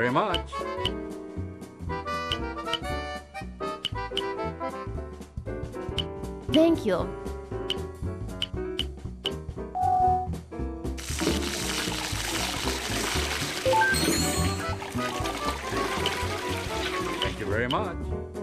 very much. Thank you. Thank you very much.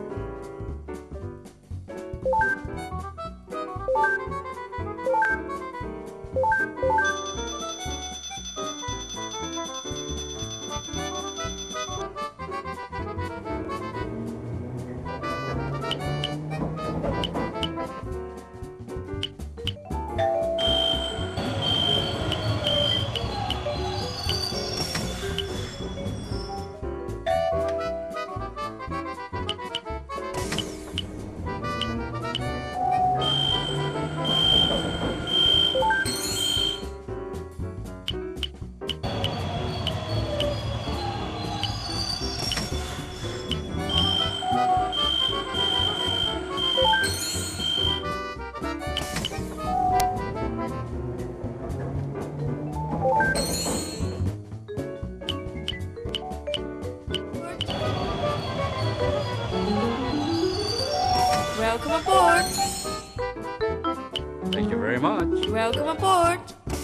Welcome aboard. Thank you very much. Welcome aboard.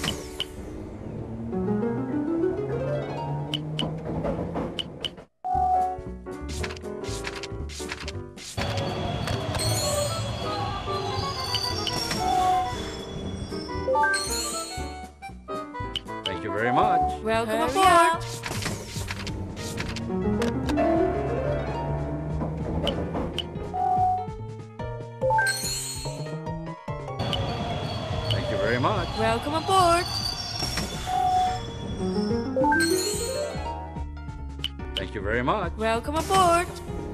Thank you very much. Welcome Hurry aboard. up. Thank you very much. Welcome aboard. Thank you very much. Welcome aboard.